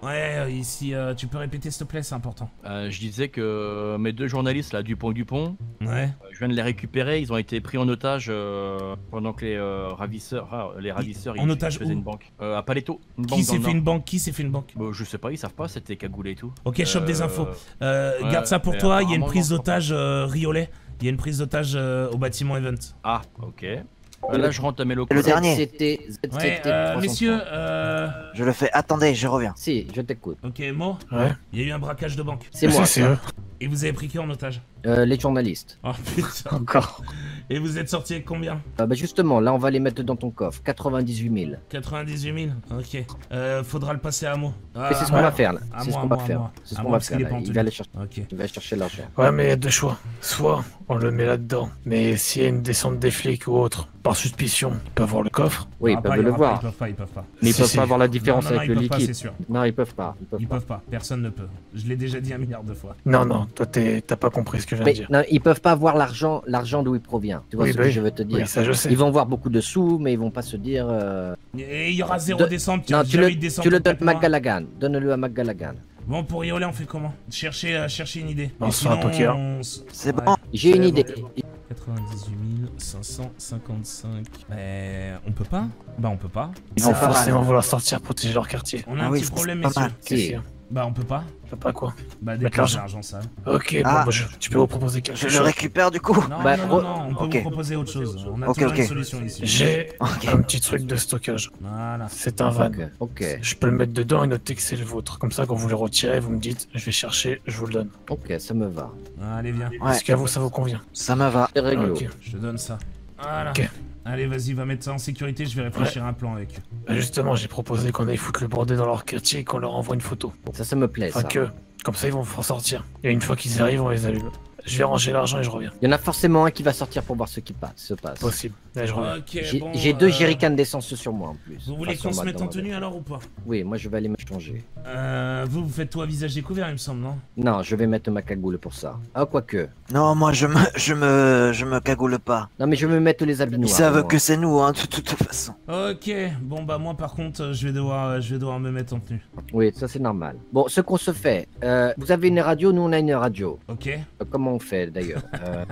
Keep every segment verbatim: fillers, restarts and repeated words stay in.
Ouais, euh, ici, euh, tu peux répéter s'il te plaît, c'est important. Euh, je disais que mes deux journalistes, là, Dupont et Dupont, Ouais. euh, je viens de les récupérer. Ils ont été pris en otage euh, pendant que les euh, ravisseurs, ah, les ravisseurs, en ils, otage ils faisaient où? une banque. Euh, à Paletto, une banque Qui dans s'est le fait Nord. une banque? Qui s'est fait une banque? Bon, je sais pas, ils savent pas, c'était cagoulé et tout. Ok, chope des Euh, infos. Euh, ouais, garde ça pour mais toi, il y a une apparemment, prise non, d'otage euh, Riolet. Il y a une prise d'otage euh, au bâtiment Event. Ah, ok. Euh, là, je rentre à mes locaux. Le dernier. Z C T, Z C T Ouais, euh, messieurs, euh... Je le fais. Attendez, je reviens. Si, je t'écoute. Ok, Mo, Ouais. il y a eu un braquage de banque. C'est moi. C'est eux. Et vous avez pris qui en otage? Euh, les journalistes. Oh putain. Encore. Et vous êtes sorti avec combien? Ah bah justement, là on va les mettre dans ton coffre. quatre-vingt-dix-huit mille. quatre-vingt-dix-huit mille. Ok. Euh, faudra le passer à Mo. Ah, Et c'est ce qu'on ouais. va faire là. À C'est ce moi, qu'on à va moi, à faire. moi. C'est ce À qu'on moi, va parce faire. qu'il est là. pas en Il va aller chercher. Ok. Il va chercher l'argent. Ouais, mais il y a deux choix. Soit on le met là-dedans, mais s'il y a une descente des flics ou autre, par suspicion, ils peuvent voir le coffre. Oui, ils Ah, pas, peuvent il y le aura pas, voir. Ils peuvent pas, ils peuvent pas. Mais ils Si, peuvent si. pas voir la différence Non, non, non, avec ils le peuvent pas, liquide. c'est sûr. Non, ils peuvent pas. Ils peuvent Ils pas. peuvent pas, personne ne peut. Je l'ai déjà dit un milliard de fois. Non, non, toi t'es- t'as pas compris ce que je viens Mais de dire. non, ils peuvent pas voir l'argent, l'argent d'où il provient. Tu vois Oui, ce bah que oui. je veux te dire. Oui, ça je sais. Ils vont voir beaucoup de sous, mais ils vont pas se dire. euh, Et il y aura zéro De- descente, Non, tu tu as le, eu de descente tu le en donnes quatre à mois. McGallaghan. Donne-le à McGallaghan. Bon, pour Riolet, on fait comment? Cherchez, euh, cherchez une idée. On Et se fait un sinon, poker. on s- C'est Ouais. bon. J'ai une C'est idée. bon. quatre-vingt-dix-huit mille cinq cent cinquante-cinq. Mais on peut pas? Bah on peut pas. Ils vont Ça va. forcément vouloir sortir, protéger leur quartier. On a Ah un oui, petit c'est problème, pas messieurs. mal. Qu'est-ce qu'il y a? Bah on peut pas. T'as pas quoi? Bah Mettre déclenche l'argent. l'argent sale. Ok, Ah. bon, bah, je- tu peux vous proposer quelque Je chose. le récupère du coup. Non, Bah, non, non, re- non, on peut ok. vous proposer autre chose. On a Ok, toujours ok. une solution ici. J'ai Ok. un petit truc de stockage. Voilà. C'est un van. Ok. Ok. Je peux le mettre dedans et noter que c'est le vôtre. Comme ça, quand vous le retirez, vous me dites, je vais chercher, je vous le donne. Ok, ça me va. Allez, viens. Ouais, Est-ce qu'à vous, ça vous convient? ça me va. C'est réglo. Ok. Je te donne ça. Voilà. Ok. Allez, vas-y, va mettre ça en sécurité. Je vais réfléchir à un plan avec eux. Bah, justement, j'ai proposé qu'on aille foutre le bordel dans leur quartier et qu'on leur envoie une photo. Ça, ça me plaît. Enfin Ça. que, comme ça, ils vont s'en sortir. Et une fois qu'ils arrivent, on les allume. Je vais ranger l'argent et je reviens. Il y en a forcément un qui va sortir pour voir ce qui passe, se passe. Possible. Là, je reviens. Ok, J'ai bon. j'ai deux euh, jerrycans d'essence sur moi en plus. Vous voulez Enfin, sur qu'on se moi, mette dans en ma tenue valise. alors ou pas? Oui, moi je vais aller me changer. Euh, vous, vous faites tout à visage découvert, il me semble, non? Non, je vais mettre ma cagoule pour ça. Ah, quoique. Non, moi je me, je me, je me cagoule pas. Non, mais je vais me mettre les habits Ils noirs. savent moi. que c'est nous, hein, de toute façon. Ok, bon bah moi par contre, euh, je vais devoir, euh, je vais devoir me mettre en tenue. Oui, ça c'est normal. Bon, ce qu'on se fait, euh, vous avez une radio, nous on a une radio. Ok. Euh, Comment on fait d'ailleurs Euh,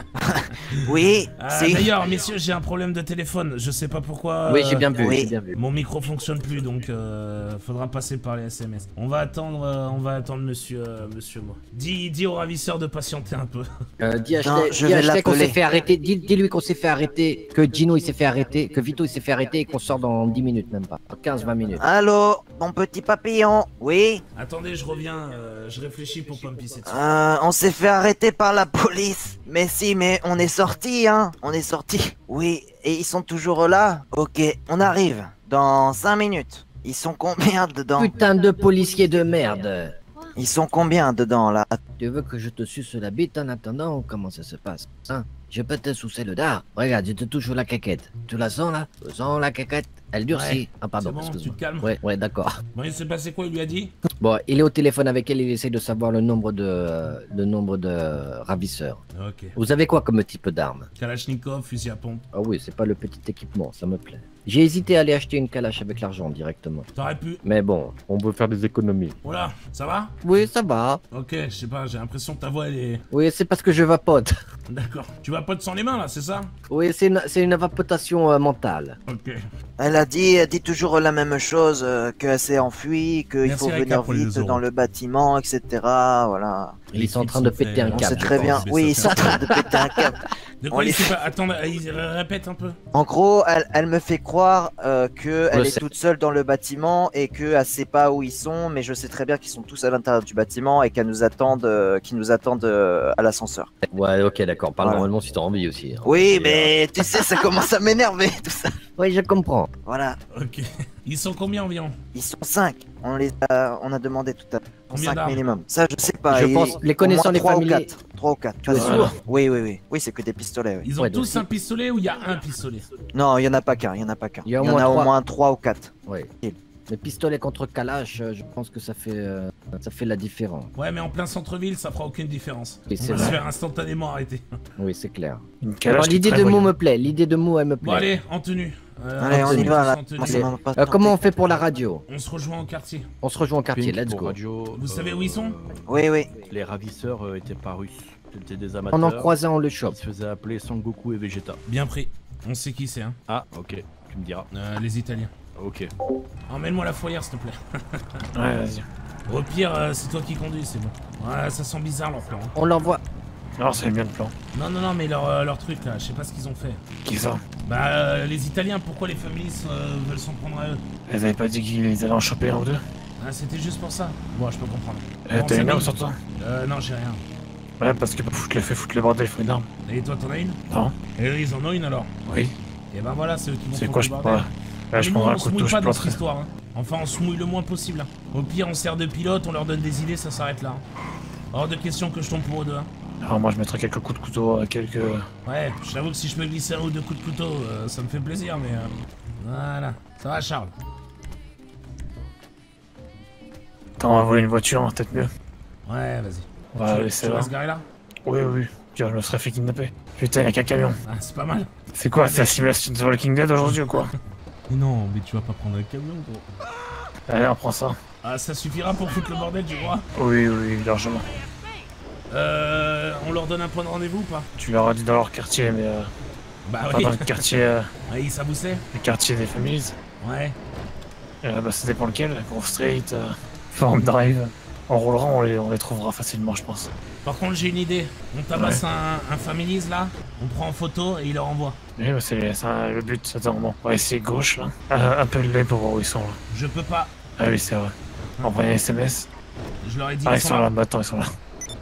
Oui, Ah, c'est. D'ailleurs, messieurs, j'ai un problème de téléphone. Je sais pas pourquoi. Oui, euh, j'ai bien vu, oui. j'ai bien vu. Mon micro fonctionne plus, donc euh, faudra passer par les S M S. On va attendre, euh, on va attendre Monsieur, euh, Monsieur Mo. Dis, dis au ravisseur de patienter un peu. Euh, dis à Non, Schleck- je dis à vais Schleck qu'on l'appeler. s'est fait arrêter. Dis- Dis-lui qu'on s'est fait arrêter, que Gino il s'est fait arrêter, que Vito il s'est fait arrêter et qu'on sort dans dix minutes même pas. quinze vingt minutes. Allô, mon petit papillon. Oui. Attendez, je reviens. euh, je réfléchis pour pas me pisser dessus. Euh, on s'est fait arrêter par la police. Mais si, mais on est sorti, hein. On est sorti. Oui, et ils sont toujours là. Ok, on arrive dans cinq minutes. Ils sont combien dedans? Putain de policier de merde. Ils sont combien dedans là? Tu veux que je te suce la bite en attendant ou comment ça se passe hein? Je peux te sucer le dard. Regarde, je te touche la caquette. Tu la sens là? Tu sens la caquette? Elle durcit. Ouais. Ah pardon, C'est bon, excuse-moi. tu te calmes. Ouais, ouais, d'accord. Bon, il s'est passé quoi? Il lui a dit? Bon, il est au téléphone avec elle, il essaie de savoir le nombre de, euh, le nombre de ravisseurs. Ok. Vous avez quoi comme type d'arme? Kalachnikov, fusil à pompe. Ah oui, c'est pas le petit équipement, ça me plaît. J'ai hésité à aller acheter une calache avec l'argent directement. T'aurais pu. Mais bon, on veut faire des économies. Voilà, ça va? Oui, ça va. Ok, je sais pas, j'ai l'impression que ta voix elle est. Oui, c'est parce que je vapote. D'accord. Tu vas pas te sans les mains là, c'est ça? Oui, c'est une, c'est une vapotation euh, mentale. Ok. Elle a dit, elle dit toujours la même chose, euh, qu'elle s'est enfuie, qu'il Merci, faut Rika, venir pour les vite deux dans euros. le bâtiment, et cetera. Voilà. Ils sont en train de péter un On câble. sait très bien. Oui, ils sont en train de péter un câble. De On quoi il les- s'est pas. Attends, euh, il- répète un peu. En gros, elle, elle me fait croire euh, que elle Je est sais. toute seule dans le bâtiment et qu'elle sait pas où ils sont, mais je sais très bien qu'ils sont tous à l'intérieur du bâtiment et qu'elles nous attendent, euh, qu'ils nous attendent euh, à l'ascenseur. Ouais, ok, d'accord. Parle Voilà. normalement si t'as envie aussi. hein. Oui, Et, mais tu sais, ça commence à m'énerver tout ça. euh, Oui, je comprends. Voilà, Ok. Ils sont combien environ? ils sont cinq. On les a, on a demandé tout à l'heure. Combien cinq d'armes? minimum. Ça, je sais pas. Je il- pense- les au connaissant moins les trois ou familiers- quatre. trois ou quatre. Tu es Voilà. sûr? Oui, oui, oui. Oui, c'est que des pistolets. oui. Ils ont Ouais, donc tous si- un pistolet ou il y a un pistolet? Non, il y en a pas qu'un. Il y en a pas qu'un. Il Il y y, a au en moins a au trois. moins trois ou quatre. Oui. Mais pistolet contre calache, euh, je pense que ça fait, euh, ça fait la différence. Ouais, mais en plein centre-ville, ça fera aucune différence. Oui, On c'est va se vrai. faire instantanément arrêter. Oui, c'est clair. Une Alors, calage qui est l'idée très de Mo voyante. me plaît. L'idée de Mo, elle me plaît. Bon, allez, en tenue. Euh, Allez, on y va là. soixante-dix. Moi, ça m'a pas Euh, tenté. comment on fait pour la radio? On se rejoint au quartier. On se rejoint au quartier, Pink let's pour go. radio, Vous savez où ils sont? Oui, oui. Les ravisseurs euh, étaient pas russes. C'était des amateurs. On en croisait, on le Ils chope. se faisaient appeler Sangoku et Vegeta. Bien pris. On sait qui c'est, hein. Ah, ok. Tu me diras. Euh, les Italiens. Ok. Emmène-moi la fourrière, s'il te plaît. Ouais, vas-y. Au pire, euh, c'est toi qui conduis, c'est bon. Ouais, ça sent bizarre leur plan. hein. On l'envoie. Alors, c'est bien le plan. Non, non, non, mais leur, euh, leur truc là, je sais pas ce qu'ils ont fait. Qui ça? Bah, euh, les Italiens, pourquoi les familles euh, veulent s'en prendre à eux? Elles avaient pas dit qu'ils allaient en choper un ou deux? Ah, c'était juste pour ça. Bon, je peux comprendre. Euh, Bon, T'as ça une va, arme il- sur toi? Euh, non, j'ai rien. Ouais, parce que pour foutre le fait, foutre le bordel, il faut une arme. Et toi, t'en as une? Non? Et eux, ils en ont une alors? Oui. Et ben voilà, c'est eux qui vont C'est foutre quoi, le je peux bordel. pas. Là, je Mais nous, prendrai un on se couteau, mouille je pas dans cette planterai. histoire. Hein. Enfin, on se mouille le moins possible. Hein. Au pire, on sert de pilote, on leur donne des idées, ça s'arrête là. hein. Hors de question que je tombe pour eux deux. Hein. Alors, moi, je mettrai quelques coups de couteau, euh, quelques. Ouais, j'avoue que si je peux glisser un ou deux coups de couteau, euh, ça me fait plaisir, mais... euh, Voilà. Ça va, Charles? Attends, on va voler une voiture, hein, peut-être mieux. Ouais, vas-y. On va Tu- laisser tu là. vas se garer là? Oui, oui, oui. Tiens, je me serais fait kidnapper. Putain, y'a qu'un camion. Ah, c'est pas mal. C'est quoi, c'est la simulation de The Walking Dead aujourd'hui ou quoi? Mais non, mais tu vas pas prendre un camion, gros. Allez, on prend ça. Ah, ça suffira pour foutre le bordel, tu crois? Oui, oui, largement. Euh... On leur donne un point de rendez-vous ou pas? Tu leur as dit dans leur quartier, mais euh, Bah pas oui. dans le quartier, euh, Ouais, ça boussait? le quartier des familles. Ouais. Euh, bah, ça dépend lequel. Grove Street, euh, Farm Drive. On roulera, on les, on les trouvera facilement, je pense. Par contre, j'ai une idée. On tabasse un, un families là, on prend en photo et il leur envoie. Oui, bah, c'est c'est un- le but. Attends, bon, on va essayer gauche là. Euh, Appelle-les pour voir où ils sont là. Je peux pas. Ah oui, c'est vrai. Envoyer un S M S. Je leur ai dit Ah, ils ils sont sont là. là, bah attends, ils sont là.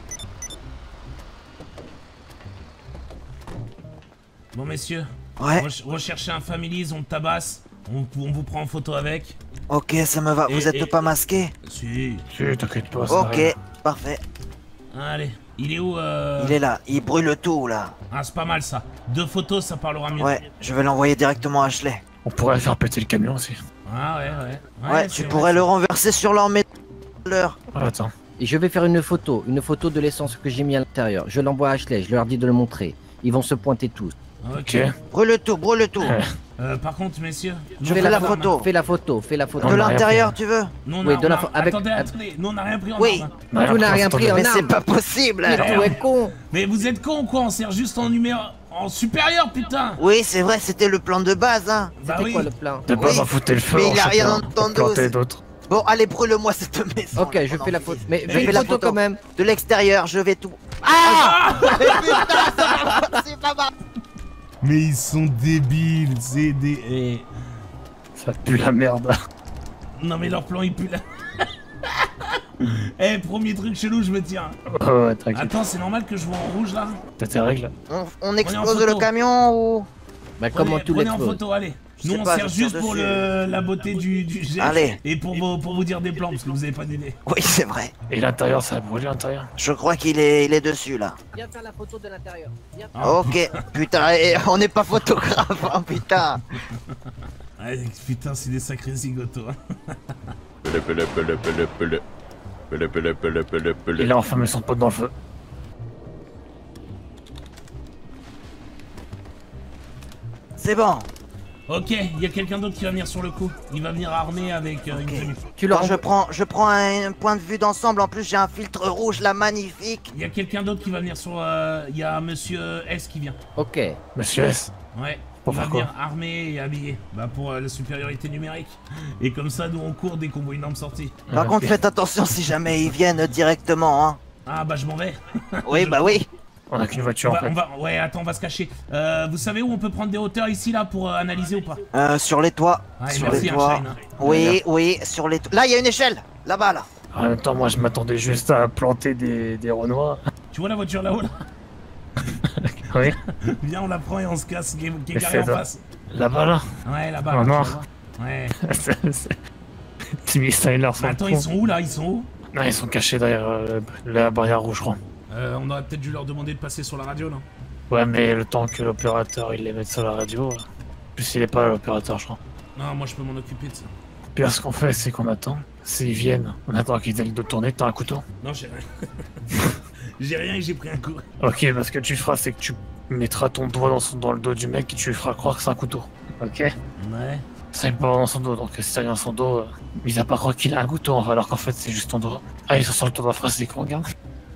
Bon messieurs, Ouais, rech- recherchez un families, on le tabasse, on, on vous prend en photo avec. ok, ça me va. Et- Vous êtes et- pas masqué? Si. Si, t'inquiète pas, ça Ok, arrive. parfait. Allez, il est où euh... Il est là, il brûle tout là. Ah, c'est pas mal ça. Deux photos, ça parlera mieux. Ouais, je vais l'envoyer directement à Ashley. On pourrait faire péter le camion aussi. Ah ouais, ouais. Ouais, c'est tu vrai, pourrais c'est- le renverser sur leur métal. Ah, attends. Et je vais faire une photo, une photo de l'essence que j'ai mis à l'intérieur. Je l'envoie à Ashley, je leur dis de le montrer. Ils vont se pointer tous. Ok. Ok. Brûle tout, brûle tout. Ouais. Euh, par contre, messieurs, nous, Je on fais a la pas photo. d'armes. Fais la photo, fais la photo. On De a rien l'intérieur, tu veux? Nous, on Oui, a- de on la a- pho- avec- Attendez, avec- attendez, nous on n'a rien pris en Oui. armes, hein. Ouais, Tu n'as après, rien attends, pris en Mais c'est arme. pas possible. Mais Alors. tout est con. Mais vous êtes cons ou quoi? On sert juste en numéro... en supérieur, putain. Oui, c'est vrai, c'était le plan de base, hein. Bah C'était oui. quoi le plan? De pas Oui. en foutre le feu. Mais en il a rien chacun, entendu pour planter aussi. d'autres. Bon, allez, brûle-moi cette maison. Ok, là, je mon fais la enfant. photo. Mais Je fais fais une la photo photo. quand même. De l'extérieur, je vais tout. Ah Putain, ça va, c'est pas mal. Mais ils sont débiles, c'est des... eh. Ça pue la merde. Non mais leur plan il pue là. Eh, premier truc chelou, je me tiens. Oh, ouais, tranquille. Attends, c'est normal que je vois en rouge là? T'as tes règles. On, on en explose photo. le camion ou... Bah, comment Prenez, tout prenez en l'expose? photo, allez. Je Nous sais on pas, sert je tire juste pour dessus. le, la beauté du, du jet. Allez. Et pour vous, pour vous dire des plans, parce que vous avez pas d'idée. Oui, c'est vrai. Et l'intérieur, ça a brûlé l'intérieur. Je crois qu'il est, il est dessus, là. Viens faire la photo de l'intérieur. Viens. Ah. Ok. Putain, et on n'est pas photographe, hein, putain. Ouais, putain, c'est des sacrés zigotos. hein. Il a enflammé son pote dans le feu. C'est bon. Ok, il y a quelqu'un d'autre qui va venir sur le coup. Il va venir armé avec euh, Ok. une tenue. Tu leur Bon, je envoies- prends, je prends un, un point de vue d'ensemble. En plus, j'ai un filtre rouge là, magnifique. Il y a quelqu'un d'autre qui va venir sur... euh, Il y a Monsieur S qui vient. Ok. Monsieur S. Ouais. Pour il va faire quoi venir armé et habillé. Bah pour euh, la supériorité numérique. Et comme ça, nous on court dès qu'on voit une arme sortie. Par Ouais, contre, ok. faites attention si jamais ils viennent directement, hein. Ah bah je m'en vais. Oui, bah oui. On a qu'une voiture On en va, fait. on va- ouais, attends, on va se cacher. Euh, vous savez où on peut prendre des hauteurs ici là pour euh, analyser ou pas? Euh, sur les toits. Ouais, sur merci, les hein, toits. Shine, hein. Oui, oui, sur les toits. Là, il y a une échelle. Là-bas, là. En même temps, moi, je m'attendais juste à planter des, des Renois. Tu vois la voiture là-haut là? Oui. Viens, on la prend et on se casse, qui est, qui est Mais garé en fais ça. face. Là-bas, là. Ouais, là-bas. En là, tu noir. vois. Ouais. C'est- c'est- Timmy Styler sur Mais le attends, pont. ils sont où là? Ils sont où? Non, ils sont cachés derrière euh, la barrière rouge, je crois. Euh, on aurait peut-être dû leur demander de passer sur la radio là. Ouais, mais le temps que l'opérateur il les mette sur la radio. euh, En plus, il est pas là, l'opérateur, je crois. Non, moi je peux m'en occuper de ça. Puis là, ce qu'on fait, c'est qu'on attend. S'ils viennent, on attend qu'ils aient le dos tourné. T'as un couteau? Non, j'ai rien. J'ai rien et j'ai pris un coup. Ok, bah, ce que tu feras, c'est que tu mettras ton doigt dans, son, dans le dos du mec et tu lui feras croire que c'est un couteau. Ok? Ouais. Ça il peut avoir dans son dos, donc si t'as rien dans son dos, euh, il va pas croire qu'il a un couteau, alors qu'en fait c'est juste ton doigt. Ah, ils sont sur le toit d'en face, c'est qu'on regarde.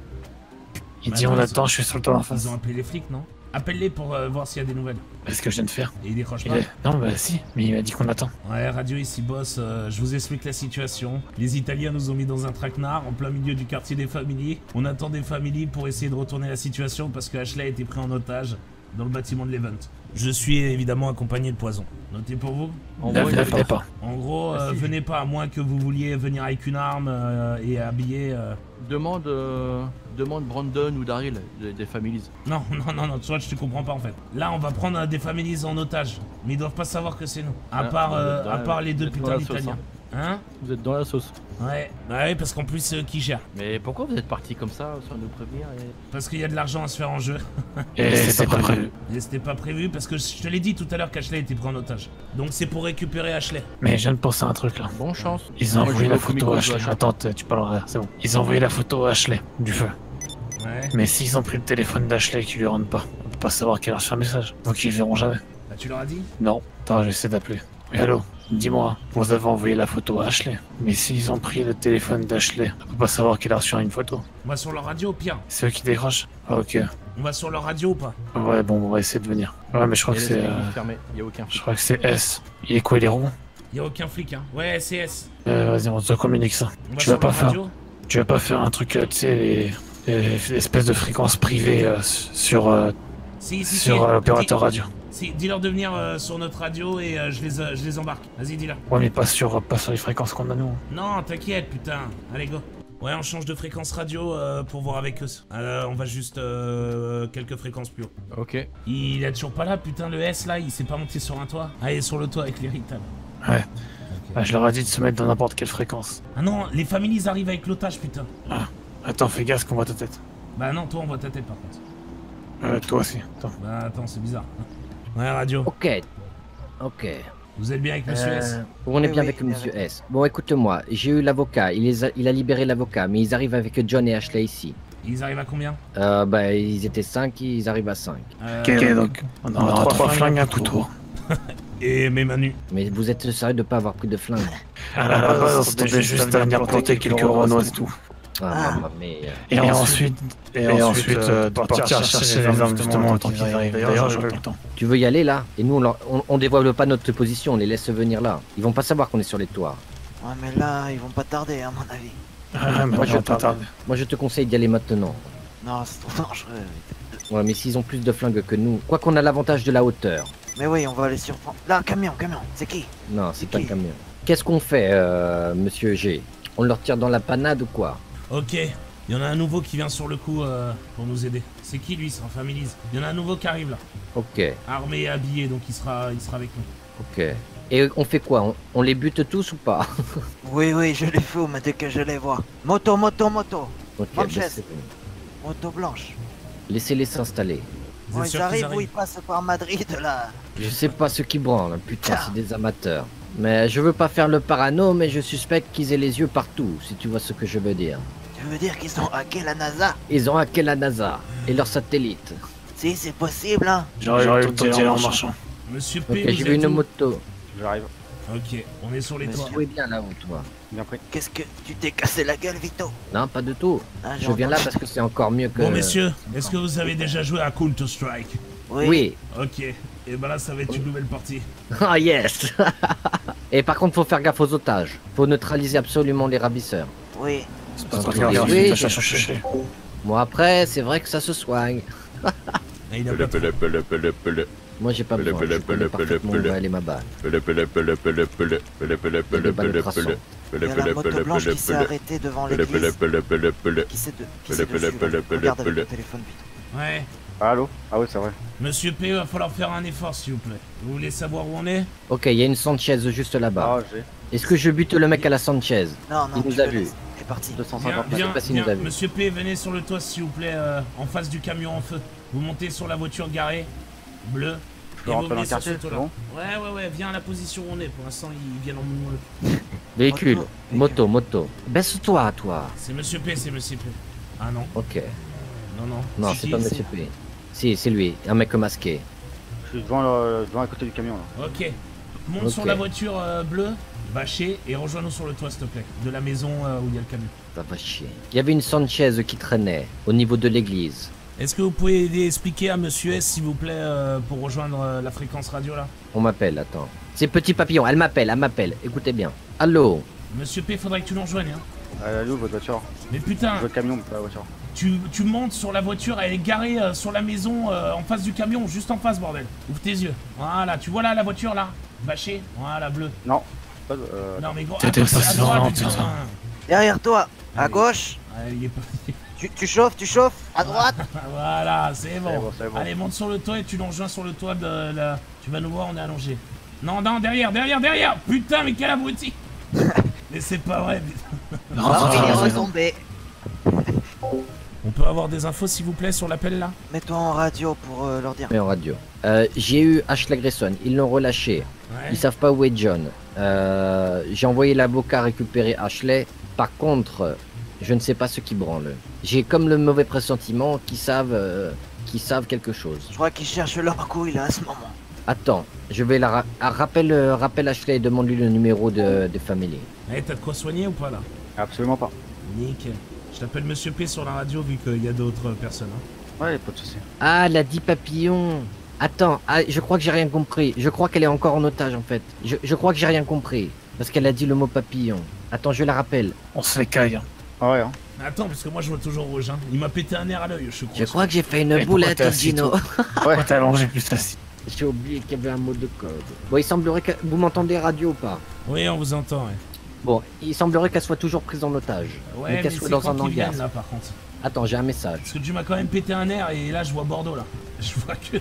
Il Bah dit attends, on ils attend, ont- je suis sur le toit d'en face. Ils ont appelé les flics, non? Appelle-les pour euh, voir s'il y a des nouvelles. C'est ce que je viens de faire. Et ils décrochent Il pas. est- Non, bah si, mais il m'a dit qu'on attend. Ouais, Radio ici, boss, euh, je vous explique la situation. Les Italiens nous ont mis dans un traquenard en plein milieu du quartier des Familles. On attend des Familles pour essayer de retourner la situation parce que Ashley a été pris en otage dans le bâtiment de l'Event. Je suis évidemment accompagné de Poison. Notez pour vous. En Là, gros, il là, a venez fait- pas. En gros, Ah, euh, si. venez pas à moins que vous vouliez venir avec une arme euh, et habillé. euh. Demande, euh, demande Brandon ou Daryl des, des Families. Non, non, non, non, toi je te comprends pas en fait. Là, on va prendre euh, des Familles en otage, mais ils doivent pas savoir que c'est nous. À Ah, part, vous euh, êtes dans à la- part les deux vous êtes dans putains la sauce, d'Italiens. Hein? Vous êtes dans la sauce. Ouais, bah oui, parce qu'en plus, c'est eux qui gèrent. Mais pourquoi vous êtes parti comme ça sans nous prévenir et... Parce qu'il y a de l'argent à se faire en jeu. Et c'est pas prévu. Et c'était pas prévu parce que je te l'ai dit tout à l'heure qu'Ashley était pris en otage. Donc c'est pour récupérer Ashley. Mais je viens de penser à un truc là. Bonne chance. Ils ont Moi, je envoyé vais la au photo Comic-Con à de Ashley. Achat. Attends, t- tu parleras, c'est bon. Ils ont envoyé la photo à Ashley du feu. Ouais. Mais s'ils ont pris le téléphone d'Ashley et qu'ils lui rendent pas, on peut pas savoir qu'elle a reçu un message. Donc ils le verront jamais. Bah tu leur as dit? Non, attends, j'essaie d'appeler. Oui, allô, dis-moi, vous avez envoyé la photo à Ashley. Mais s'ils ont pris le téléphone d'Ashley, on peut pas savoir qu'elle a reçu une photo. On va sur leur radio au pire. C'est eux qui décrochent? Ah, ok. On va sur leur radio ou pas? Ouais, bon, on va essayer de venir. Ouais, mais je crois Et que les c'est. amis, euh, fermés, il y a aucun Je flic. crois que c'est S. Il est quoi, il est rond? Y a aucun flic hein. Ouais, S S. Euh, vas-y, on te communique ça. On va Tu sur vas pas leur faire. radio? Tu vas pas faire un truc, euh, tu sais, les, les, les espèces de fréquences privées euh, sur, euh, Si, si, sur si. euh, l'opérateur Dis- radio. Si, dis-leur de venir euh, sur notre radio et euh, je, les, euh, je les embarque. Vas-y, dis-leur. Ouais, mais pas sur, pas sur les fréquences qu'on a nous. Non, t'inquiète, putain. Allez, go. Ouais, on change de fréquence radio euh, pour voir avec eux. Euh, on va juste euh, quelques fréquences plus haut. Ok. Il est toujours pas là, putain, le S là, il s'est pas monté sur un toit. Ah, il est sur le toit avec l'héritage. Ouais. Ok. Ah, je leur ai dit de se mettre dans n'importe quelle fréquence. Ah non, les familles ils arrivent avec l'otage, putain. Attends, fais gaffe qu'on voit ta tête. Bah non, toi on voit ta tête par contre. Euh, toi aussi. Attends. Bah attends, c'est bizarre. Ouais, radio. Ok. Ok. Vous êtes bien avec Monsieur Euh, S? on est Oui, bien oui, avec bien Monsieur avec- S. Bon, écoute-moi, j'ai eu l'avocat, il, les a, il a libéré l'avocat, mais ils arrivent avec John et Ashley ici. Ils arrivent à combien? Euh, bah, ils étaient cinq, ils arrivent à cinq. Euh, Ok, donc, on aura trois flingues, un couteau. Et mes Manu. Mais vous êtes sérieux de pas avoir pris de flingue? À la base, on s'attendait juste à venir planter quelques renois et tout. Ah, Ah. mamma mia. Et ensuite, et ensuite, euh, de partir chercher les armes justement le temps qu'ils arrivent. D'ailleurs, j'ai pas eu le temps. Tu veux y aller là? Et nous, on, leur- on, on dévoile pas notre position, on les laisse venir là. Ils vont pas savoir qu'on est sur les toits. Ouais, mais là, ils vont pas tarder, à mon avis. Ah, mais Moi, on je va pas tarder. Moi, je te conseille d'y aller maintenant. Non, c'est trop dangereux. Ouais, mais s'ils ont plus de flingues que nous, quoi qu'on a l'avantage de la hauteur. Mais oui, on va les surprendre. Là, camion, camion, c'est qui? Non, c'est C'est pas un qui? camion. Qu'est-ce qu'on fait, euh, monsieur G? On leur tire dans la panade ou quoi? Ok. Il y en a un nouveau qui vient sur le coup euh, pour nous aider. C'est qui lui? C'est en Families. Il y en a un nouveau qui arrive là. Ok, Armé et habillé, donc il sera, il sera avec nous. ok. Et on fait quoi? on, on les bute tous ou pas? Oui, oui, je les fous, mais dès que je les vois. Moto, moto, moto. Ok, Manchester. bah, c'est bon. Moto blanche. Laissez-les s'installer. Vous Ouais, êtes ils sûr qu'ils arrivent ou ils passent par Madrid, là. Je sais pas ce qui branle, putain, c'est des amateurs. Mais je veux pas faire le parano, mais je suspecte qu'ils aient les yeux partout, si tu vois ce que je veux dire. Tu veux dire qu'ils ont hacké la NASA? Ils ont hacké la NASA et leurs satellites. Si, c'est possible, hein. J'aurais eu le temps d'y aller en marchant. Monsieur Ok, P, j'ai vous vu êtes une où? moto. J'arrive, Ok, on est sur les Monsieur. toits. Où est bien là-haut, toi? bien pris. Qu'est-ce que tu t'es cassé la gueule, Vito? Non, pas du tout. Ah, j'ai Je viens là entendu. parce que c'est encore mieux que... Bon messieurs, est-ce que vous avez déjà joué à Counter-Strike? Oui. Oui. Ok, et ben là ça va être une nouvelle partie. Ah yes. Et par contre, faut faire gaffe aux otages. Faut neutraliser absolument les ravisseurs. Oui. C'est pas Oui, très grave, oui, t'as je- cherché. Moi après, c'est vrai que ça se soigne. Et il a pas trop. Moi j'ai pas besoin, je connais parfaitement où va aller ma balle. Et de balles de traçant. Il y a la moto blanche qui s'est arrêtée devant l'église. Qui s'est de... qui s'est dessus, là. Regarde avec le téléphone, Vito. Ouais. Allô? Ah oui, c'est vrai. Monsieur P, va falloir faire un effort s'il vous plaît. Vous voulez savoir où on est? Ok, il y a une Sanchez juste là-bas. Ah, j'ai Est-ce que je bute le mec à la Sanchez? Non, non, Il tu nous a le vus. laisses. C'est parti. deux cent Viens, cinquante, je viens, sais pas s'il viens. nous a vus. Monsieur P, venez sur le toit s'il vous plaît, euh, en face du camion en feu. Vous montez sur la voiture garée, bleue. Je peux et vous rentrer dans venez le sur ce quartier, c'est toit-là. bon? Ouais, ouais, ouais, viens à la position où on est. Pour l'instant, ils viennent en mouvement. Véhicule, Moto, moto, moto. Baisse-toi, toi. C'est Monsieur P, c'est Monsieur P. Ah non, Ok. non, non. Non, Si, c'est si, pas c'est- Monsieur P. Si, c'est lui, un mec masqué. Je suis devant, le, devant à côté du camion là. Ok. Monte Ok. sur la voiture euh, bleue, bâchée, et rejoins-nous sur le toit, s'il te plaît. De la maison euh, où il y a le camion. Ça va chier. Il y avait une Sanchez qui traînait au niveau de l'église. Est-ce que vous pouvez expliquer à Monsieur S, s'il vous plaît, euh, pour rejoindre euh, la fréquence radio là? On m'appelle, attends. C'est Petit Papillon, elle m'appelle, elle m'appelle. Écoutez bien. Allô? Monsieur P, faudrait que tu nous rejoignes, hein. Elle est où votre voiture? Mais putain, Votre camion, pas la voiture. tu, tu montes sur la voiture, elle est garée euh, sur la maison, euh, en face du camion, juste en face, bordel. Ouvre tes yeux. Voilà, tu vois là la voiture là? Bâchée? Voilà, bleue. Non. Pas de, euh... Non mais gros, T'étais attends, c'est à passé droite, dans putain. l'entier. Derrière toi, à Allez. gauche. Ah, il est pas... Tu, tu chauffes, tu chauffes. À droite. Voilà, c'est bon. C'est bon, c'est bon. Allez, monte sur le toit et tu nous rejoins sur le toit de la... Tu vas nous voir, on est allongé. Non, non, derrière, derrière, derrière. Putain, mais quel abruti. Mais c'est pas vrai, putain. Non, Oh, il est non, non, retombé. On peut avoir des infos, s'il vous plaît, sur l'appel là? Mets-toi en radio pour euh, leur dire. Mais en radio. Euh, j'ai eu Ashley Grayson, ils l'ont relâché. Ouais. Ils savent pas où est John. Euh, j'ai envoyé l'avocat récupérer Ashley. Par contre, je ne sais pas ce qui branle. J'ai comme le mauvais pressentiment qu'ils savent, euh, qu'ils savent quelque chose. Je crois qu'ils cherchent leur couille là à ce moment. Attends, je vais la ra ah, rappelle, euh, rappelle Ashley et demande-lui le numéro de, de famille. Eh, t'as de quoi soigner ou pas là? Absolument pas. Nickel. Je t'appelle Monsieur P sur la radio vu qu'il y a d'autres personnes. Hein. Ouais, pas de soucis. Ah, la dit papillon. Attends, ah, je crois que j'ai rien compris. Je crois qu'elle est encore en otage en fait. Je, je crois que j'ai rien compris. Parce qu'elle a dit le mot papillon. Attends, je la rappelle. On se fait caille. Ah ouais, hein. Mais attends, parce que moi je vois toujours rouge. Hein. Il m'a pété un air à l'œil, je crois. Je crois que j'ai fait une Et pourquoi boulette t'es au assis, Gino. toi Pourquoi t'es allongé plus assis? J'ai oublié qu'il y avait un mot de code. Bon, il semblerait que... Vous m'entendez radio ou pas? Oui, on vous entend, ouais. Bon, il semblerait qu'elle soit toujours prise en otage. Ouais, mais mais qu'elle c'est soit dans quand un qu'ils hangar. viennent là par contre. Attends, j'ai un message. Parce que tu m'as quand même pété un air et là je vois Bordeaux là. Je vois que...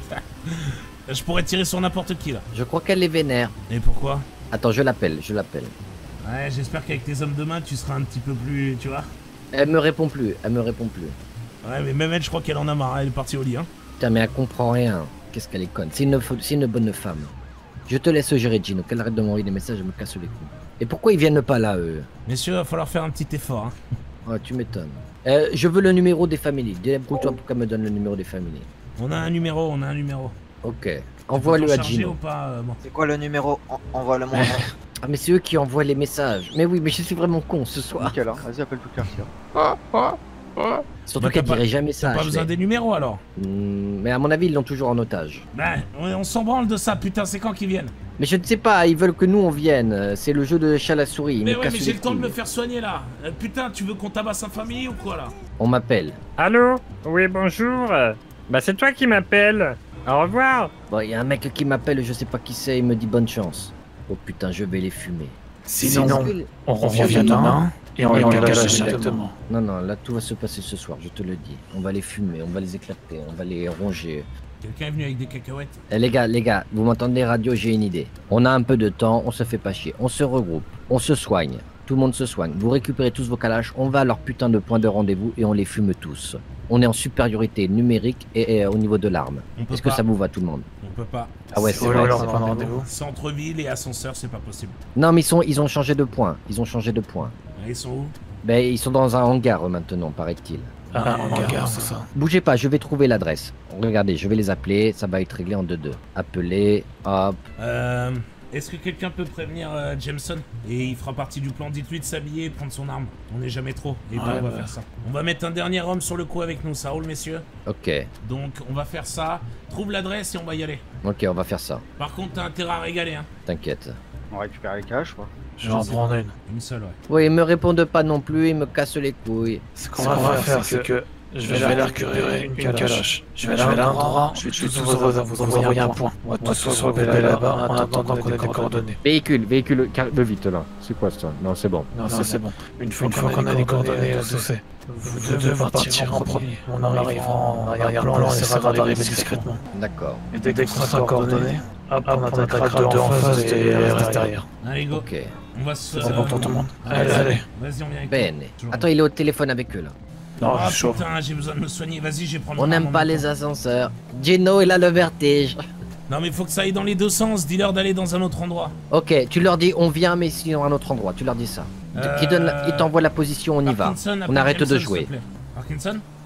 je pourrais tirer sur n'importe qui là. Je crois qu'elle est vénère. Et pourquoi? Attends, je l'appelle, je l'appelle. Ouais, j'espère qu'avec tes hommes de main tu seras un petit peu plus... Tu vois? Elle me répond plus, elle me répond plus. Ouais, mais même elle, je crois qu'elle en a marre. Elle est partie au lit, hein. Putain, mais elle comprend rien. Qu'est-ce qu'elle est conne. C'est une, fa- c'est une bonne femme. Je te laisse gérer, Gino. Qu'elle arrête de m'envoyer des messages, je me casse les couilles. Et pourquoi ils viennent pas là, eux? Messieurs, va falloir faire un petit effort, hein. Ouais, tu m'étonnes. Euh, je veux le numéro des familles. Débrouille-toi pour qu'elle me donne le numéro des familles. On a un numéro, on a un numéro. Ok. Envoie-le à Chargé ou Gino. pas euh, bon. C'est quoi le numéro? En- Envoie-le moi. Ah, mais c'est eux qui envoient les messages. Mais oui, mais je suis vraiment con ce soir. Nickel, hein. Vas-y, appelle tout le quartier. Surtout Bah, qu'elle t'as pas- dirait jamais ça. T'as pas Ashley. besoin des numéros alors? Hmm, mais à mon avis, ils l'ont toujours en otage. Bah, on, on s'en branle de ça, putain, c'est quand qu'ils viennent? Mais je ne sais pas, ils veulent que nous on vienne. Euh, C'est le jeu de chat à la souris. Ils Mais me ouais, cassent mais les j'ai le temps de me couilles. faire soigner là. Euh, putain, tu veux qu'on tabasse sa famille ou quoi là? On m'appelle. Allô? Oui, bonjour. Bah, c'est toi qui m'appelles. Au revoir. Bon, il y a un mec qui m'appelle, je sais pas qui c'est, il me dit bonne chance. Oh putain, je vais les fumer. Sinon, Mais- on revient demain et on les cache directement. Non, non, là tout va se passer ce soir, je te le dis. On va les fumer, on va les éclater, on va les ronger. Quelqu'un est venu avec des cacahuètes? Eh, les gars, les gars, vous m'entendez radio, j'ai une idée. On a un peu de temps, on se fait pas chier, on se regroupe, on se soigne. Tout le monde se soigne. Vous récupérez tous vos calaches, on va à leur putain de point de rendez-vous et on les fume tous. On est en supériorité numérique et, et, euh, au niveau de l'arme. On peut Est-ce que pas. ça vous va tout le monde? On peut pas. Ah ouais, C'est c'est quoi vrai. leur c'est point de vrai. rendez-vous? Centre-ville et ascenseur, c'est pas possible. Non, mais ils, sont, ils ont changé de point. Ils ont changé de point. Ah, ils sont où? Ben, ils sont dans un hangar euh, maintenant, paraît-il. Ah, on regarde, c'est ça. Bougez pas, je vais trouver l'adresse. Regardez, je vais les appeler, ça va être réglé en deux deux. Appeler, hop. Euh... Est-ce que quelqu'un peut prévenir euh, Jameson? Et il fera partie du plan. Dites-lui de s'habiller et prendre son arme. On n'est jamais trop. Et puis Ouais, on va bah. faire ça. On va mettre un dernier homme sur le coup avec nous. Ça roule, messieurs? Ok, Donc, on va faire ça. Trouve l'adresse et on va y aller. ok, on va faire ça. Par contre, t'as intérêt à régaler, hein. T'inquiète. On récupère les caches, quoi. Je vais en prendre une. Une seule, ouais. Oui, ils me répondent pas non plus, ils me cassent les couilles. Ce qu'on va faire, c'est que je vais aller récupérer une calache. Je vais aller à un endroit, je vais tous vous vous envoyer un point. On va tous se rebeller là-bas en attendant qu'on ait des coordonnées. Véhicule, véhicule, calme vite là. C'est quoi ça? Non, c'est bon. Non, ça c'est bon. Une fois qu'on a les coordonnées, tout fait. Vous devez partir en premier. On arrivera en arrière-plan, on essaiera d'arriver discrètement. D'accord, Et dès qu'on sera coordonnées, hop, on attaquera deux en face et le reste derrière. Allez, go. ok. On va se... C'est bon pour tout le monde. Allez, Allez, allez. Vas-y, on vient avec Ben, toi. Toujours. attends, il est au téléphone avec eux là. Non, Ah je suis chaud. putain, j'ai besoin de me soigner. Vas-y, j'ai prendre On mon n'aime arme en pas même les temps. ascenseurs. Gino, il a le vertige. Non, mais faut que ça aille dans les deux sens. Dis-leur d'aller dans un autre endroit. Ok, tu leur dis on vient mais sinon à un autre endroit, tu leur dis ça. Euh, Qui donne, il t'envoie la position, on y va. Parkinson, On appelle arrête Jameson, de s'il jouer. te plaît. Parkinson?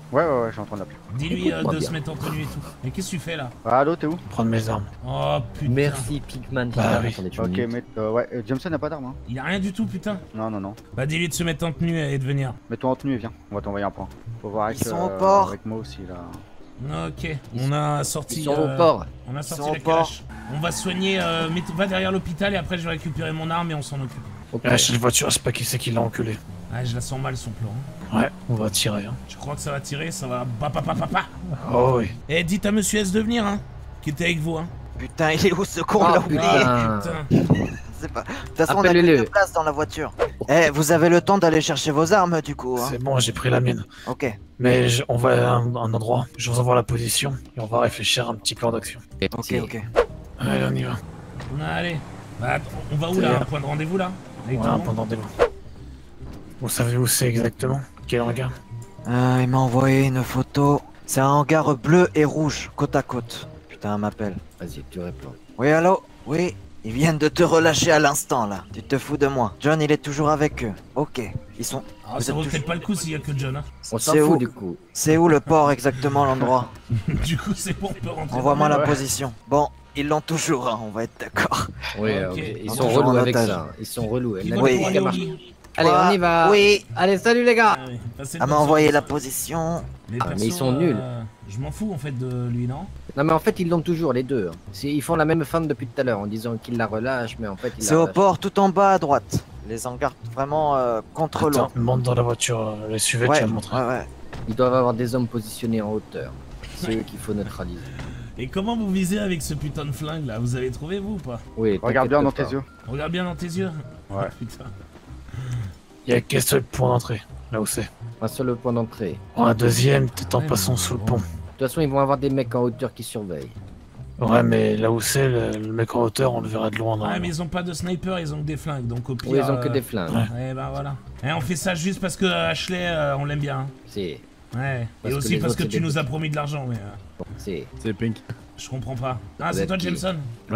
Ouais, ouais, ouais, je suis en train d'appeler. Dis-lui euh, Écoute-moi de bien. se mettre en tenue et tout. Mais qu'est-ce que tu fais là? Ah, allô, t'es où? Prendre mes armes. Oh putain. Merci, Pigman. Bah oui. Attendez, tu me Ok, dis. mais euh, ouais, euh, Jameson n'a pas d'arme, hein. Il a rien du tout, putain. Non, non, non. Bah dis-lui de se mettre en tenue et de venir. Mets-toi en tenue et viens, on va t'envoyer un point. Faut voir avec, Ils sont euh, au port. avec moi aussi, là. Ok, on a sorti. Ils sont euh, au port. On a Ils sorti sont la au port. calache. On va soigner. Euh, mets- va derrière l'hôpital et après je vais récupérer mon arme et on s'en occupe. Ok. Là, cette voiture, c'est pas qui c'est qui l'a enculé. Ah, je la sens mal son plan. hein. Ouais, on va tirer. Hein. Je crois que ça va tirer, ça va. Papa, papa, papa. Oh oui. Eh, dites à Monsieur S de venir, hein. Qui était avec vous, hein. Putain, il est où ce con? On Ah, l'a oublié. putain. Putain. Je sais pas. De toute façon, on a que Appelez-le. deux places dans la voiture. Eh, vous avez le temps d'aller chercher vos armes du coup, hein. C'est bon, j'ai pris la mienne. Ok. Mais je- on va à un, un endroit. Je vous envoie la position et on va réfléchir à un petit plan d'action. Ok, C'est- ok. Allez, on y va. Allez. Bah, on va où là? Un point de rendez-vous là? Avec Ouais, tout le un monde point de rendez-vous. Vous savez où c'est exactement? Quel hangar? Euh, il m'a envoyé une photo. C'est un hangar bleu et rouge, côte à côte. Putain, elle m'appelle. Vas-y, tu réponds. Oui, allô? Oui. Ils viennent de te relâcher à l'instant là. Tu te fous de moi. John, il est toujours avec eux. Ok. Ils sont. Ah, Vous ça êtes vaut toujours- peut-être pas le coup s'il y a que John, hein. On s'en C'est fout où du coup. C'est où le port exactement l'endroit? Du coup, c'est bon, on peut rentrer. Envoie-moi la ouais. position. Bon, ils l'ont toujours, hein, on va être d'accord. Oui, Ok. ok. Ils On sont toujours en relous avec otage. ça. Ils sont relous. Ils La vont Oui. pour nuit, aller ça au marche. lit. Allez, on y va. Oui. Allez, salut les gars. Ah, oui. Passez Elle bonne m'a soirée. envoyé la position. Mais, Ah, perso, mais ils sont nuls. euh, Je m'en fous en fait de lui, non? Non, mais en fait, ils l'ont toujours, les deux. C'est- Ils font la même femme depuis tout à l'heure en disant qu'ils la relâchent, mais en fait, ils C'est la au relâchent. port tout en bas à droite. Les hangars vraiment euh, contre l'eau. Attends, monte dans la voiture. euh, Les suivez, tu Ouais, vas me montrer. ouais, ouais. Ils doivent avoir des hommes positionnés en hauteur. C'est eux qu'il faut neutraliser. Et comment vous visez avec ce putain de flingue là? Vous avez trouvé vous ou pas? Oui, Regarde bien dans t'inquiète tes pas. yeux. Regarde bien dans tes yeux. Ouais. Ah, putain. Il y a qu'un seul point d'entrée. Là où c'est. Un seul point d'entrée. Prends un deuxième, peut-être en Ouais, passant mais sous le bon. pont. De toute façon, ils vont avoir des mecs en hauteur qui surveillent. Ouais, mais là où c'est, le, le mec en hauteur, on le verra de loin. Ah, mais normalement. ils ont pas de sniper, ils ont que des flingues, donc au pire. Oui, ils ont que euh, des flingues. ouais. Ouais, bah voilà. Et on fait ça juste parce que euh, Ashley, euh, on l'aime bien. hein. C'est. Ouais. Parce Et que aussi les parce autres, que c'est tu des nous as petits. promis de l'argent, mais euh, C'est. C'est Pink. je comprends pas. Ah, Vous c'est êtes toi, qui Jameson?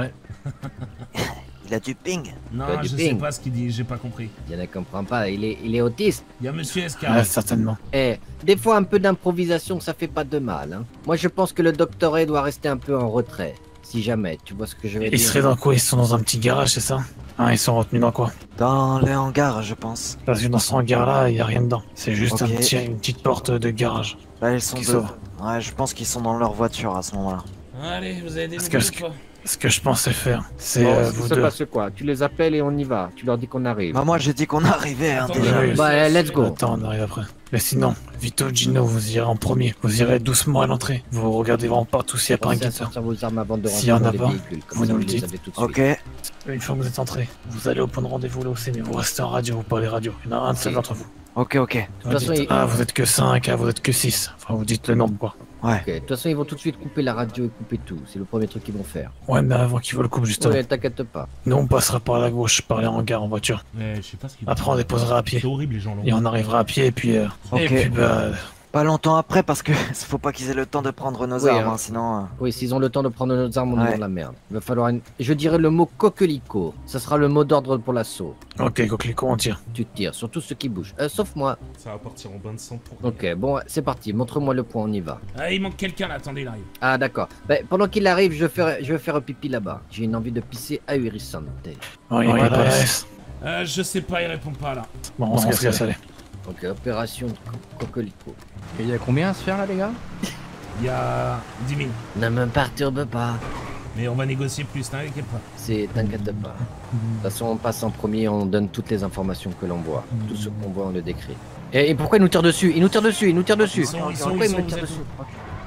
Il a du ping. Non, Toi, du je ping. sais pas ce qu'il dit, j'ai pas compris. Il ne comprend pas. Il est, il est autiste. Il y a Monsieur S qui Ouais, arrive. certainement. Eh, des fois, un peu d'improvisation, ça fait pas de mal. Hein. Moi, je pense que le docteur A doit rester un peu en retrait. Si jamais, tu vois ce que je veux Ils dire. seraient dans quoi? Ils sont dans un petit garage, c'est ça? Hein, ils sont retenus dans quoi? Dans les hangars, je pense. Parce que dans ce hangar-là, il y a rien dedans. C'est juste Ok. un petit, une petite porte de garage. Là, ils sont Qui deux. s'ouvre. Ouais, je pense qu'ils sont dans leur voiture à ce moment-là. Allez, vous avez des Parce nouvelles que- ou pas? Ce que je pensais faire, c'est Bon, euh, ça vous se deux. passe quoi? Tu les appelles et on y va. Tu leur dis qu'on arrive. Bah, moi, j'ai dit qu'on arrivait, hein, Attendez, déjà. Oui, oui. Bah, c'est- let's go. Attends, on arrive après. Mais sinon, Vito, Gino, vous irez en premier. Vous irez doucement à l'entrée. Vous regardez vraiment partout s'il n'y a pas un Pensez à guetteur. sortir vos armes avant de S'il rentrer y en dans a les pas, véhicules. Comme vous ça, nous vous le les dites. avez tout de suite. Ok. Une fois que vous êtes entrés, vous allez au point de rendez-vous là où c'est, mais vous restez en radio, vous parlez radio. Il y en a un seul Ok. d'entre vous. Ok, ok. Vous toute façon, dites, il- ah, vous êtes que cinq, ah, vous êtes que six. Enfin, vous dites le nombre, quoi. Ouais. Ok, de toute façon, ils vont tout de suite couper la radio et couper tout. C'est le premier truc qu'ils vont faire. Ouais, mais avant qu'il voit le coupe, justement. Ouais, t'inquiète pas. Nous, on passera par la gauche, par les hangars en voiture. Ouais, je sais pas ce qu'il Après, on déposera à pied. C'est horrible, les gens là. Et on arrivera à pied, et puis. euh, Ok. Et puis, bah. Pas longtemps après, parce que faut pas qu'ils aient le temps de prendre nos Oui, armes, hein. hein, sinon... euh, Oui, s'ils ont le temps de prendre nos armes, on est Ouais. dans la merde. Il va falloir une... Je dirais le mot coquelicot. Ça sera le mot d'ordre pour l'assaut. Ok, coquelicot, on tire. Tu tires sur tout ce qui bouge. Euh, sauf moi. Ça va partir en bain de sang pour. Ok, bon, c'est parti. Montre-moi le point, on y va. Ah, il manque quelqu'un là, attendez, il arrive. Ah, d'accord. Ben, pendant qu'il arrive, je vais faire, je vais faire pipi là-bas. J'ai une envie de pisser ahurissante. Ouais, il Ouais, y a pas ouais. la S. Euh, je sais pas, il répond pas là. Bon, on se casse, casse, allez. Ok, opération co- coquelicot. Et il y a combien à se faire là, les gars? Il y a dix mille. Ne me perturbe pas. Mais on va négocier plus, t'inquiète pas. C'est, t'inquiète pas. De toute façon, on passe en premier, on donne toutes les informations que l'on voit. Tout ce qu'on voit, on le décrit. Et, et pourquoi il nous tire dessus? Il nous tire dessus, il nous tire dessus. Ils sont, ils sont, Pourquoi ils il sont, me vous tire êtes dessus? où?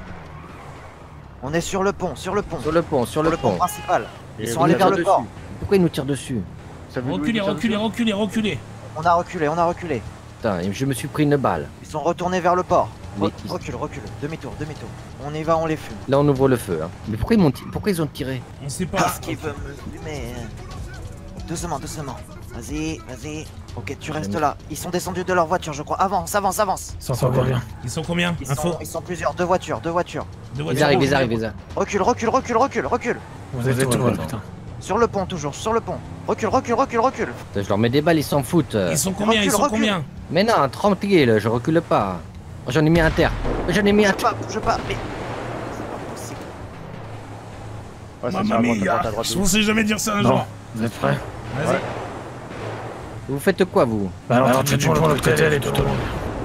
On est sur le pont, sur le pont. Sur le pont, sur le le pont pont. principal. Ils Et sont vous allés êtes vers dessus. le port. Pourquoi il nous tire dessus? Ça veut Reculez, dire que ça reculez, veut- reculez, reculez. On a reculé, on a reculé. Putain, je me suis pris une balle. Ils sont retournés vers le port. Mais Re- qui- recule, recule. Demi-tour, demi-tour. On y va, on les fume. Là, on ouvre le feu. Hein. Mais pourquoi ils, m'ont ti- pourquoi ils ont tiré? On sait pas. Parce qu'ils veulent me fumer. Doucement, doucement. Vas-y, vas-y. Ok, tu restes là. Ils sont descendus de leur voiture, je crois. Avance, avance, avance. Ça va bien. Ils sont combien? Ils Info. sont, ils sont plusieurs, deux voitures, deux voitures. Deux Ils voitures arrivent, rouges. ils arrivent, ils arrivent. Recule, recule, recule, recule, recule. Vous êtes êtes tout, où, ouais, maintenant? putain. Sur le pont, toujours, sur le pont. Recule, recule, recule, recule. Putain, je leur mets des balles, ils s'en foutent. Ils sont combien? Ils Recule, sont recule. combien? Mais non, tranquille, je recule pas. J'en ai mis un terre. J'en ai mis un. Bouge pas, bouge pas, mais... C'est pas possible. Ouais, ça Mamma tire à droite, à mia, droite, à droite. je pensais jamais dire ça un Non, jour. vous êtes prêts? Vas-y. Vous faites quoi, vous? Bah alors, l'entrée du pont, le côté, elle est tout au long.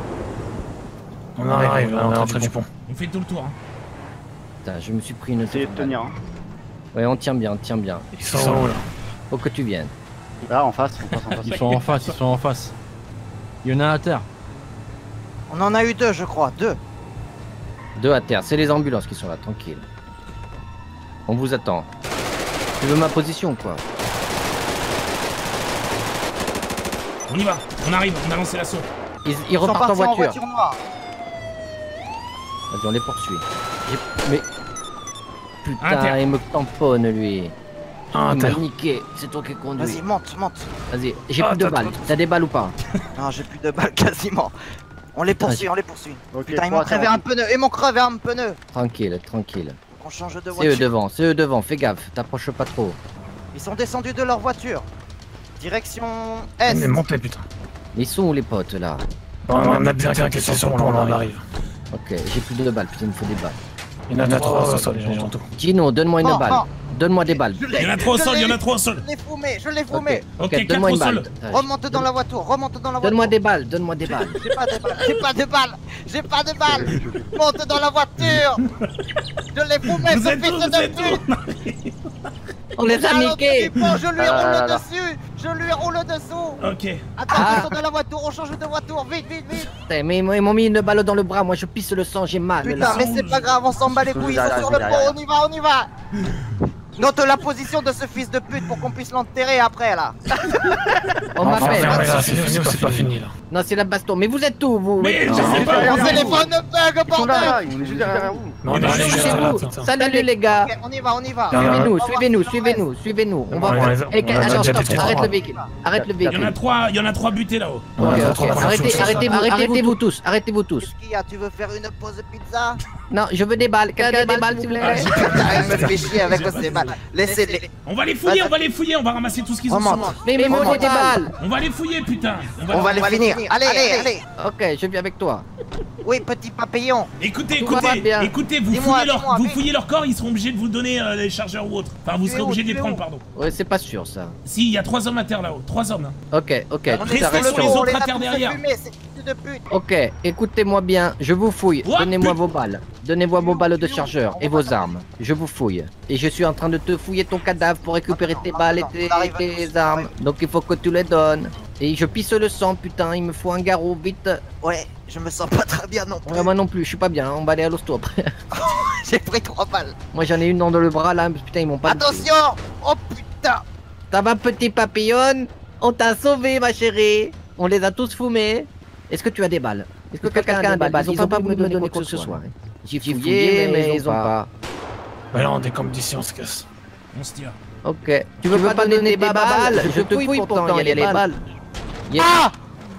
On arrive, on est à l'entrée du pont. On fait tout le tour. Hein. Putain, je me suis pris une Essayez de tenir. Hein. Ouais, on tient bien, on tient bien. Ils sont où là? Faut que tu viennes. Là, en face, on passe en face. Ils sont en face, ils sont en face. Il y en a un à terre. On en a eu deux, je crois, deux. Deux à terre, c'est les ambulances qui sont là, tranquille. On vous attend. Tu veux ma position ou quoi? On y va, on arrive, on a lancé l'assaut. Ils, ils Ils sont repartent en partis en voiture. voiture noire. Vas-y, on les poursuit. J'ai- Mais... À terre. Putain, il me tamponne, lui. Un à Il m'a terre. niqué, c'est toi qui conduis. Vas-y, monte, monte. Vas-y, j'ai Ah, plus de attends, balles. attends. T'as des balles ou pas? Non, j'ai plus de balles quasiment. On les poursuit, on les poursuit. Ok, Putain, ils trois m'ont à terre. crevé un pneu, ils m'ont crevé un pneu. Tranquille, tranquille. On change de C'est eux voiture. devant, c'est eux devant, fais gaffe, t'approches pas trop. Ils sont descendus de leur voiture. Direction Est. Mais montez, putain. Mais ils sont où les potes là? On a bien qu'un qui est sur le pont, on arrive. Ok, j'ai plus de balles, putain, il me faut des balles. Il y en a trois au sol, les gens tout. Gino, donne-moi une Oh, balle. oh. Donne-moi des balles. Je l'ai, Il y en a trois au je sol, il y en l'ai, a trois au sol. Je l'ai fumé, je l'ai Ok, fumé. Ok, ok, donne-moi quatre une au balle. sol. Ah, Remonte dans la voiture, remonte dans la voiture. Donne-moi des balles, donne-moi des balles. J'ai pas de balles, j'ai pas de balles, j'ai pas de balles. Monte dans la voiture. Je l'ai fumé, Vous ce êtes fils où, vous de êtes pute. On les a À l'autre niqués. du pont, Je lui Ah là roule là. dessus, je lui roule dessous. Ok. Attends, Ah. descends de la voiture, on change de voiture, vite, vite, vite. Putain, mais ils m'ont ils m'ont mis une balle dans le bras, moi je pisse le sang, j'ai mal Putain, là. mais c'est pas grave, on s'en bat les couilles, ils sont sur le pont, on y va, on y va. Note la position de ce fils de pute pour qu'on puisse l'enterrer après là. On Enfin, m'appelle. mais là, c'est fini ou c'est pas fini là? Non, c'est la baston. Mais vous êtes où vous? Mais je Non, sais mais pas. Mon derrière téléphone bug, Ils sont là, bordel. là, on est juste derrière vous. Non, Mais mais non, allez, je juste sais là, où. putain. Salut les gars. Ok, on y va, on y va. Il y en a un. Suivez-nous, On va suivez-nous, voir suivez-nous, suivez-nous. On On va. les a- Eh, on a attends, déjà stop, été arrête trois. le véhicule. Arrête le Il y en véhicule. a trois, il y en a trois butés là-haut. Ok, Ouais, ok. trois, trois, Arrêtez, trois, arrêtez-vous, trois, arrêtez-vous tous, arrêtez-vous tous. Qu'est-ce qu'il y a? Tu veux faire une pause pizza? Non, je veux des balles. Quelqu'un a des balles, s'il vous Ah, plaît. j'ai- Putain, il me fait chier avec ces balles. Laissez-les. On va les fouiller, on va les fouiller, on va ramasser tout ce qu'ils ont. Remonte. sur eux. Mais mais moi j'ai des balles. On va les fouiller, putain. On va les finir. Allez, allez. Ok, je viens avec toi. Oui, petit papillon. Écoutez, Tout va écoutez, bien. écoutez, vous Dis-moi, fouillez leur, dis-moi, vous vite. fouillez leur corps, ils seront obligés de vous donner euh, les chargeurs ou autre. Enfin, vous Tu serez es où, obligés de tu les es prendre, où pardon. Ouais, c'est pas sûr ça. Si, il y a trois hommes à terre là-haut, trois hommes. hein. Ok, ok. On est Restez sur le sur les pont, on autres les à a terre tous fait derrière. fumer, c'est fils de pute. Ok, écoutez-moi bien, je vous fouille. What? Donnez-moi vos balles. Donnez-moi vos balles de chargeur et vos armes. Je vous fouille. Et je suis en train de te fouiller ton cadavre pour récupérer tes balles et tes, On arrive à tes tous. armes. Donc il faut que tu les donnes. Et je pisse le sang, putain, il me faut un garrot, vite. Ouais, je me sens pas très bien non plus. Ouais, moi non plus, je suis pas bien, on va aller à l'hosto après. J'ai pris trois balles. Moi j'en ai une dans le bras là, putain, ils m'ont pas. Attention. Oh putain. Ça va, petit papillon? On t'a sauvé, ma chérie. On les a tous fumés. Est-ce que tu as des balles? Est-ce que quelqu'un a des balles? Ils ont pas voulu me donner quoi que ce soit. J'ai fouillé, mais ils ont pas. Bah là, on décampe d'ici, on se casse. On se tire. Ok. Tu veux pas donner des balles? Je te fouille pourtant, il y a les balles. Il y a- Ah.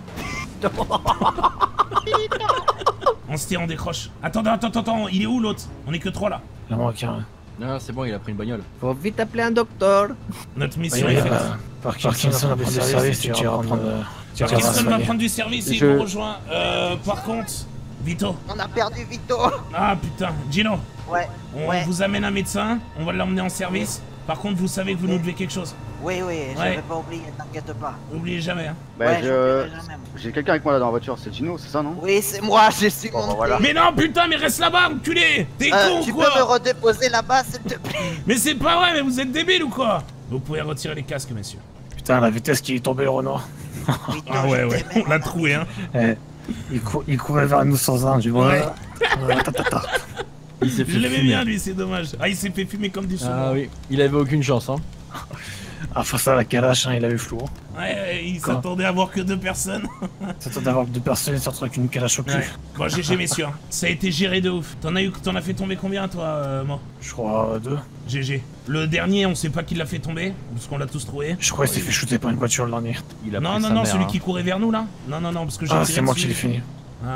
On se tire, on décroche. Attends, attends, attends, attends, il est où l'autre? On est que trois là. Il en manque un. Non, c'est bon, il a pris une bagnole. Faut vite appeler un docteur. Notre Bah, mission il est y faite. a Parkinson va prendre du service, tu iras prendre. Tu iras Parkinson va soigner. prendre du service et il Je- nous rejoint. Euh, par contre, Vito. On a perdu Vito. Ah putain, Gino. Ouais. On Ouais. vous amène un médecin, on va l'emmener en service. Par contre, vous savez que vous nous devez quelque chose. Oui, oui, Ouais. j'avais pas oublié, t'inquiète pas. Oubliez jamais, hein. Bah, Ouais, je... j'oublierai jamais. j'ai quelqu'un avec moi là dans la voiture, c'est Gino, c'est ça non? Oui, c'est moi, je suis Bon, bah, monté. voilà. Mais non, putain, mais reste là-bas, enculé. T'es Euh, con tu ou peux me quoi? redéposer là-bas, s'il te plaît? Mais c'est pas vrai, mais vous êtes débiles ou quoi? Vous pouvez retirer les casques, messieurs. Putain, la vitesse qui est tombée, le Renoir. Vito, Ah ouais, je ouais, t'aimais, on l'a maman. trouvé, hein. Eh, il, cou- il courait vers nous sans un, tu vois. Ouais. Ouais, ta, ta, ta. Il s'est fait Je l'aimais fumer. bien, lui, c'est dommage. Ah, il s'est fait fumer comme du saumon. Ah oui, il avait aucune chance, hein. Ah, face à la calache, hein, il a eu flou. Ouais, ouais, il Quoi? s'attendait à voir que deux personnes. C'était d'avoir deux personnes, il sortir avec une calache au cul. Ouais. Bon, G G, messieurs, hein. Ça a été géré de ouf. T'en as eu, t'en as fait tomber combien, toi, euh, moi? Je crois euh, deux. G G. Le dernier, on sait pas qui l'a fait tomber, parce qu'on l'a tous trouvé. Je crois qu'il s'est fait shooter par une voiture le dernier. Il a Non, pris non, sa non, mère, celui hein. qui courait vers nous, là. Non, non, non, parce que j'ai Ah, tiré c'est moi dessus. qui l'ai fini. Ah.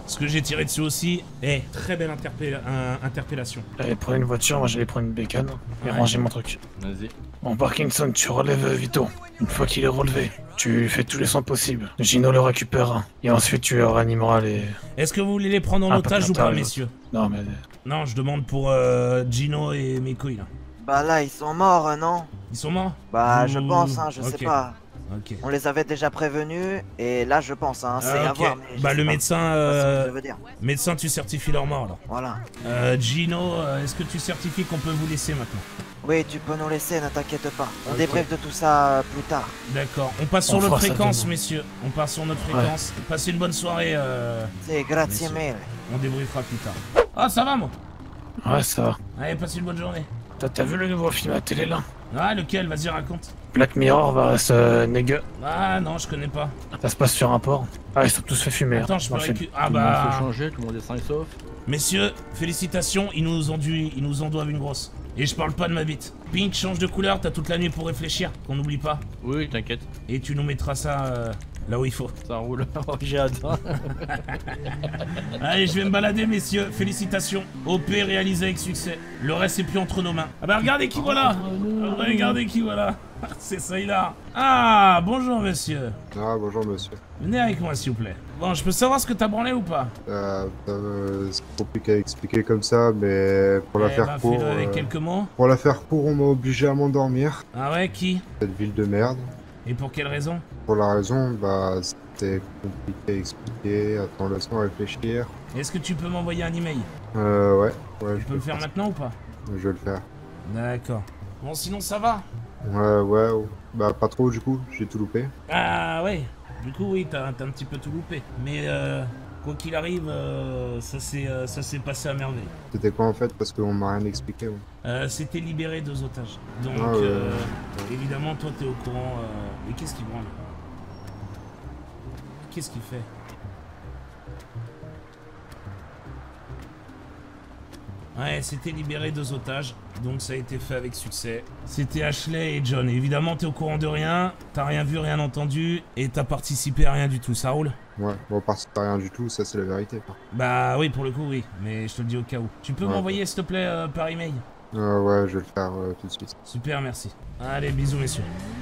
Ce que j'ai tiré dessus aussi. Eh, très belle interpella- euh, interpellation. J'allais prendre une voiture, moi j'allais prendre une bécane et Ouais. ranger mon truc. Vas-y. Bon, Parkinson, tu relèves Vito. Une fois qu'il est relevé, tu fais tous les soins possibles. Gino le récupérera. Et ensuite, tu réanimeras les... Est-ce que vous voulez les prendre en Ah, otage pas ou pas, d'otage. messieurs? Non, mais... Non, je demande pour euh, Gino et mes couilles, là. Bah là, ils sont morts, hein, non? Ils sont morts? Bah, je Ouh, pense, hein, je ok. sais pas. Ok. On les avait déjà prévenus, et là, je pense, hein, c'est Ah, à ok. voir. Mais je Bah, sais le pas. médecin, Je sais pas ce que euh, ça veut dire. médecin, tu certifies leur mort, là. Voilà. Euh, Gino, euh, est-ce que tu certifies qu'on peut vous laisser maintenant? Oui, tu peux nous laisser, ne t'inquiète pas. On Ok. débriefe de tout ça euh, plus tard. D'accord. On passe sur On notre fera ça fréquence, demain. messieurs. On passe sur notre fréquence. Passez une bonne soirée. Euh... C'est grazie Messieurs. mille. On débriefera plus tard. Ah, ça va, moi. Ouais, ça va. Allez, passez une bonne journée. T'as t'as vu le nouveau film à la télé, là? Ah, lequel? Vas-y, raconte. Black Mirror va se néguer. Ah, non, je connais pas. Ça se passe sur un port. Ah, ils sont tous fait fumer. Attends, hein, je dans peux le film. récupérer. Ah, Tout le monde bah. s'est changé, tout le monde est sain et sauf. Messieurs, félicitations, ils nous, ont dû, ils nous en doivent une grosse. Et je parle pas de ma bite. Pink, change de couleur, t'as toute la nuit pour réfléchir, qu'on n'oublie pas. Oui, t'inquiète, Et tu nous mettras ça euh, là où il faut. ça roule. Oh, j'ai hâte. hein. Allez, je vais me balader, messieurs. Félicitations. O P réalisé avec succès. Le reste est plus entre nos mains. Ah bah regardez qui voilà. Regardez qui voilà. C'est ça, il a. Ah, bonjour, monsieur. Ah, bonjour monsieur. Venez avec moi, s'il vous plaît. Bon, je peux savoir ce que t'as branlé ou pas? Euh, euh, c'est compliqué à expliquer comme ça, mais pour la Eh faire bah, court, fais-le avec euh, quelques mots. pour la faire court, on m'a obligé à m'endormir. Ah ouais, qui? Cette ville de merde. Et pour quelle raison? Pour la raison, bah, c'était compliqué à expliquer. Attends, laisse-moi réfléchir. Est-ce que tu peux m'envoyer un email? Euh, ouais, ouais, Tu peux le faire maintenant ou pas? je vais le faire. D'accord. Bon, sinon ça va? Ouais, ouais, oh. Bah, pas trop du coup, j'ai tout loupé. Ah ouais. Du coup, oui, t'as t'as un petit peu tout loupé. Mais euh, quoi qu'il arrive, euh, ça s'est euh, ça s'est passé à merveille. C'était quoi en fait? Parce qu'on m'a rien expliqué. Ouais. Euh, C'était libéré deux otages. Donc, Ah ouais. euh, évidemment, toi, t'es au courant. Euh... Mais qu'est-ce qu'il branle? Qu'est-ce qu'il fait? Ouais, c'était libéré deux otages, donc ça a été fait avec succès. C'était Ashley et John. Et évidemment, t'es au courant de rien, t'as rien vu, rien entendu, et t'as participé à rien du tout. Ça roule? Ouais, bon, parce que t'as rien du tout, ça c'est la vérité. Quoi. Bah oui, pour le coup, oui. Mais je te le dis au cas où. Tu peux Ouais. m'envoyer, s'il te plaît, euh, par email? Euh, ouais, je vais le faire euh, tout de suite. Super, merci. Allez, bisous, messieurs.